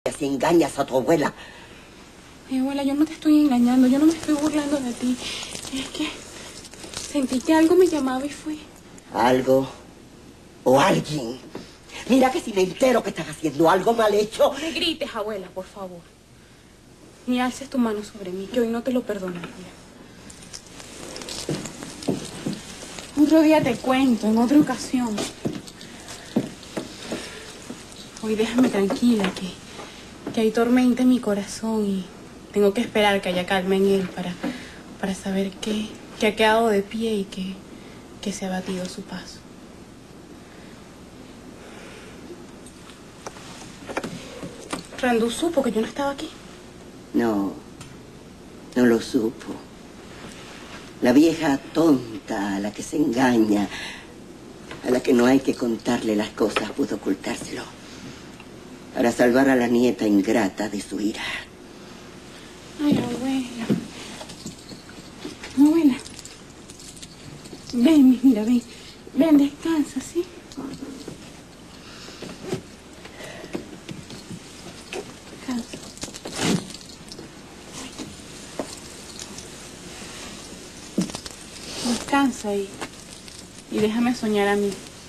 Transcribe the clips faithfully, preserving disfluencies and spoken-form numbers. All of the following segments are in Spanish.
Si engañas a tu abuela. Mi abuela, yo no te estoy engañando, yo no me estoy burlando de ti. Es que sentí que algo me llamaba y fui. ¿Algo? ¿O alguien? Mira que si me entero que estás haciendo algo mal hecho... No me grites, abuela, por favor. Ni alces tu mano sobre mí, que hoy no te lo perdonaría. Otro día te cuento, en otra ocasión. Hoy déjame tranquila, que, que hay tormenta en mi corazón y tengo que esperar que haya calma en él para, para saber que, que ha quedado de pie y que, que se ha batido su paso. ¿Randu supo que yo no estaba aquí? No, no lo supo. La vieja tonta a la que se engaña, a la que no hay que contarle las cosas, pudo ocultárselo para salvar a la nieta ingrata de su ira. Ay, abuela. Abuela. Ven, mira, ven. Ven, descansa, ¿sí? Descansa. Descansa y, y déjame soñar a mí.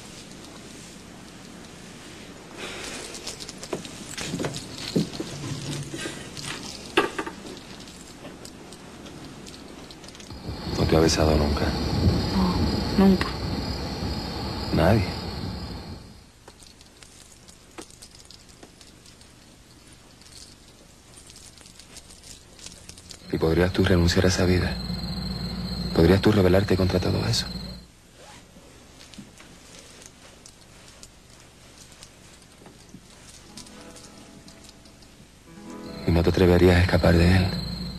¿No te ha besado nunca? No, nunca. Nadie. ¿Y podrías tú renunciar a esa vida? ¿Podrías tú rebelarte contra todo eso? ¿Y no te atreverías a escapar de él?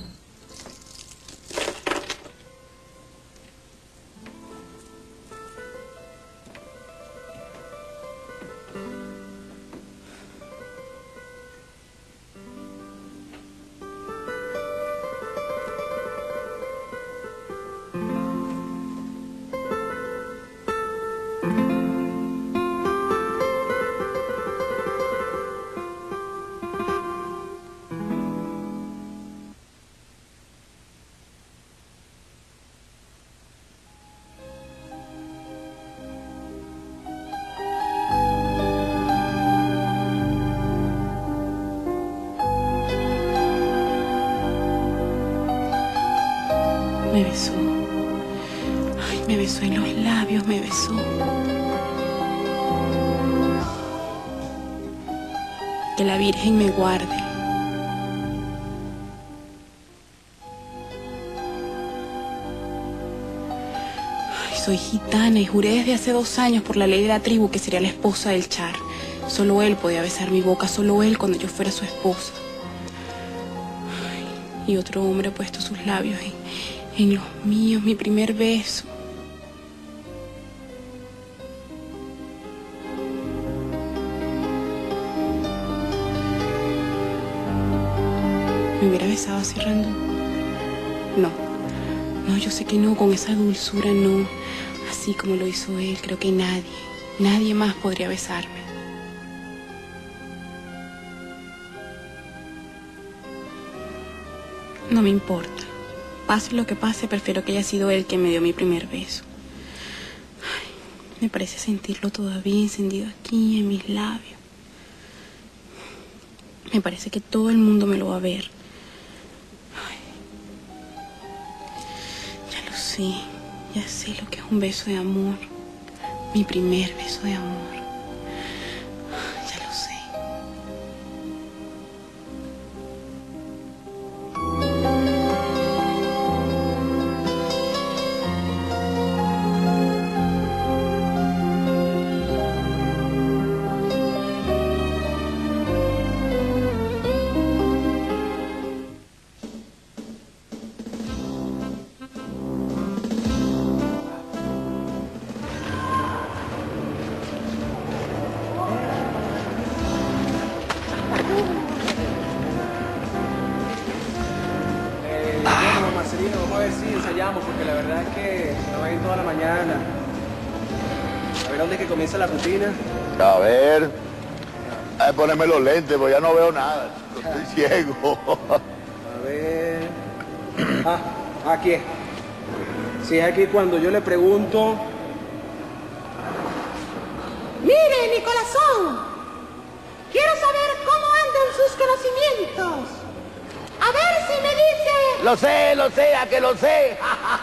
Me besó. Ay, me besó en los labios, me besó. Que la Virgen me guarde. Ay, soy gitana y juré desde hace dos años por la ley de la tribu que sería la esposa del Char. Solo él podía besar mi boca, solo él cuando yo fuera su esposa. Ay, y otro hombre ha puesto sus labios en... en los míos, mi primer beso. ¿Me hubiera besado así, Randu? No, no, yo sé que no, con esa dulzura no. Así como lo hizo él, creo que nadie, nadie más podría besarme. No me importa. Pase lo que pase, prefiero que haya sido él quien me dio mi primer beso. Ay, me parece sentirlo todavía encendido aquí, en mis labios. Me parece que todo el mundo me lo va a ver. Ay, ya lo sé, ya sé lo que es un beso de amor. Mi primer beso de amor. Ay, ya lo sé. Vamos a ver si ensayamos, porque la verdad es que no va a ir toda la mañana. A ver dónde es que comienza la rutina. A ver. Ay, ponerme los lentes, pues ya no veo nada. Estoy ciego. A ver... Ah, aquí es. Si es aquí cuando yo le pregunto... Mire, Nicolásón, quiero saber cómo andan sus conocimientos. A ver si me dice... Lo sé, lo sé, a que lo sé.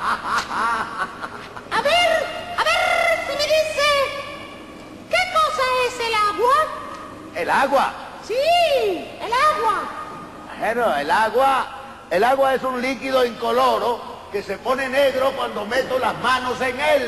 A ver, a ver si me dice... ¿Qué cosa es el agua? ¿El agua? Sí, el agua. Bueno, el agua... El agua es un líquido incoloro que se pone negro cuando meto las manos en él.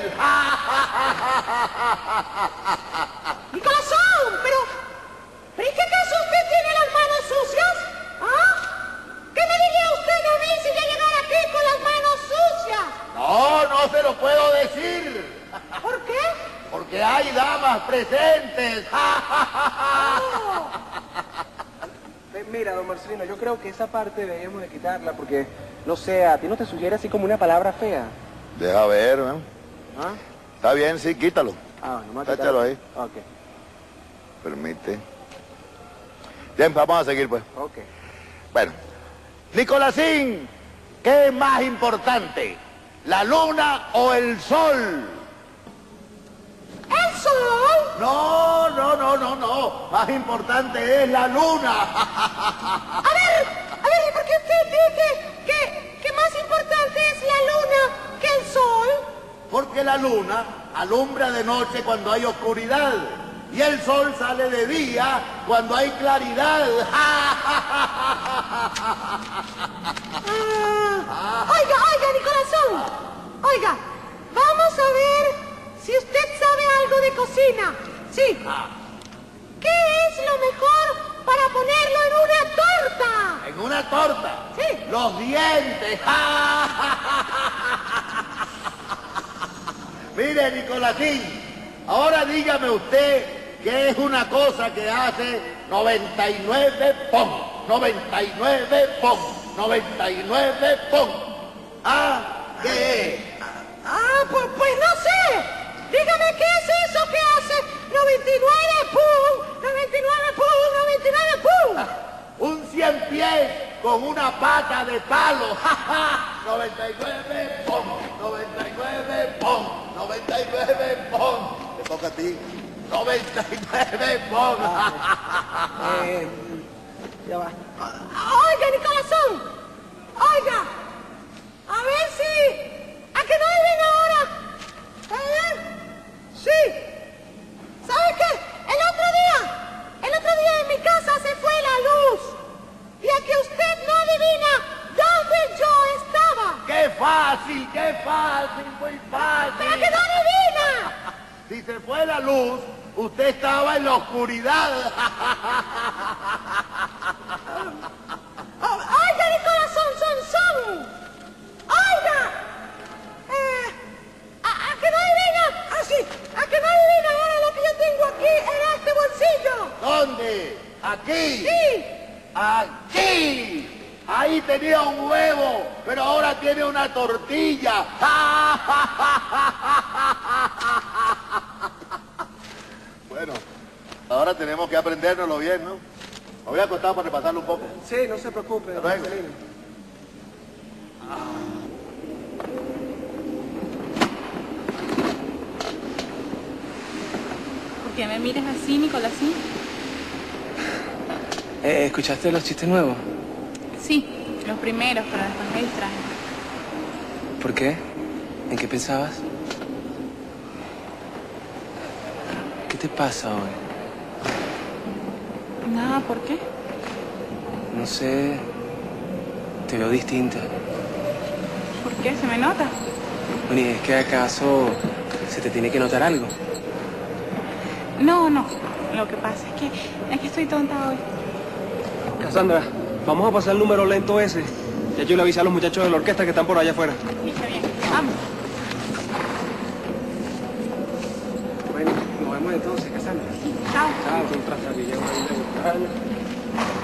Nicolásón, pero... ¿Pero y qué caso usted tiene las manos sucias? ¿Ah? ¿Qué me diría usted a mí si yo llegara aquí con las manos sucias? No, no se lo puedo decir. ¿Por qué? Porque hay damas presentes. Oh. Eh, Mira, don Marcelino, yo creo que esa parte deberíamos de quitarla porque, no sé, a ti no te sugiere así como una palabra fea. Deja ver, ¿no? ¿Ah? Está bien, sí, quítalo. Ah, no me Táchalo ahí. Ok, Permite. Bien, vamos a seguir, pues. ok. Bueno. Nicolásín, ¿qué es más importante? ¿La luna o el sol? ¿El sol? No, no, no, no, no. Más importante es la luna. A ver, a ver, ¿y por qué usted dice que, que más importante es la luna que el sol? Porque la luna alumbra de noche cuando hay oscuridad y el sol sale de día cuando hay claridad. Ah, oiga, oiga, Nicolásón, oiga, vamos a ver si usted sabe algo de cocina. Sí. ¿Qué es lo mejor para ponerlo en una torta? ¿En una torta? Sí. Los dientes. Mire, Nicolásín, ahora dígame usted qué es una cosa que hace noventa y nueve pom, noventa y nueve pom, noventa y nueve pom. ¿Ah? ¿Qué es? Ah, pues, pues no sé. Dígame qué es eso que hace noventa y nueve pum, noventa y nueve pum, noventa y nueve pum. Un cien pies con una pata de palo. noventa y nueve pom, noventa y nueve pom, noventa y nueve pom. Te toca a ti. noventa y nueve pom. Eh, ya va. Oiga, Nicolásón, oiga, a ver si... ¿A que no viven ahora? ¿Está bien? Sí. ¿Sabe qué? El otro día, el otro día en mi casa se fue la luz. Y a que usted no adivina dónde yo estaba. ¡Qué fácil, qué fácil, muy fácil! ¿Pero a que no adivina? Si se fue la luz, usted estaba en la oscuridad. Oh, oiga, Nicolásón, son, son. Oiga. Eh, ¿a, a que no adivina? Ah, sí. ¿A que no adivina ahora lo que yo tengo aquí en este bolsillo? ¿Dónde? ¿Aquí? Sí. ¡Aquí! Ahí tenía un huevo, pero ahora tiene una tortilla. Bueno, ahora tenemos que aprendérnoslo bien, ¿no? Me voy a acostar para repasarlo un poco. Sí, no se preocupe, don Hasta luego. Marcelino. ¿Por qué me miras así, Nicolásín? Eh, ¿escuchaste los chistes nuevos? Sí, los primeros, pero después me distraje. ¿Por qué? ¿En qué pensabas? ¿Qué te pasa hoy? Nada, ¿por qué? No sé... Te veo distinta. ¿Por qué? ¿Se me nota? Bueno, ¿y es que acaso se te tiene que notar algo? No, no. Lo que pasa es que, es que estoy tonta hoy. Cassandra, vamos a pasar el número lento ese. Ya yo le avisé a los muchachos de la orquesta que están por allá afuera. Sí, está bien. Vamos. Bueno, nos vemos entonces, Cassandra. Chao. Chao, con traza que llevo ahí de buscarlo.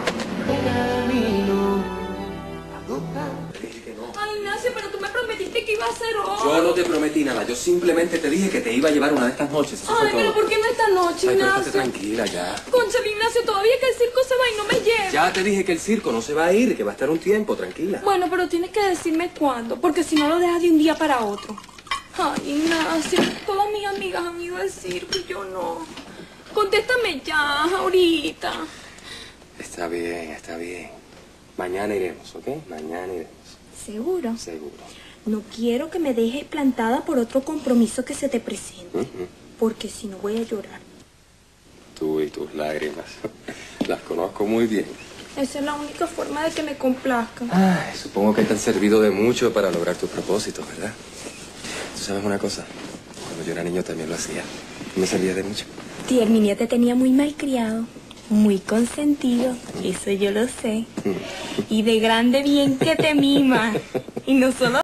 Ay, Ignacio, pero tú me prometiste que que iba a ser hoy. Yo no te prometí nada, yo simplemente te dije que te iba a llevar una de estas noches. Eso Ay, fue pero todo. ¿por qué no esta noche, Ay, pero Ignacio? estate tranquila ya. Cónchale, Ignacio, todavía que el circo se va y no me lleva. Ya te dije que el circo no se va a ir, que va a estar un tiempo, tranquila. Bueno, pero tienes que decirme cuándo, porque si no lo dejas de un día para otro. Ay, Ignacio, todas mis amigas han ido al circo y yo no. Contéstame ya, ahorita. Está bien, está bien. Mañana iremos, ¿ok? Mañana iremos. ¿Seguro? Seguro. No quiero que me dejes plantada por otro compromiso que se te presente, Uh-huh. porque si no voy a llorar. Tú y tus lágrimas. Las conozco muy bien. Esa es la única forma de que me complazcan. Ay, supongo que te han servido de mucho para lograr tus propósitos, ¿verdad? ¿Tú sabes una cosa? Cuando yo era niño también lo hacía. Me servía de mucho. Tía Herminia te tenía muy mal criado, muy consentido, eso yo lo sé. Y de grande bien que te mima. Y no solo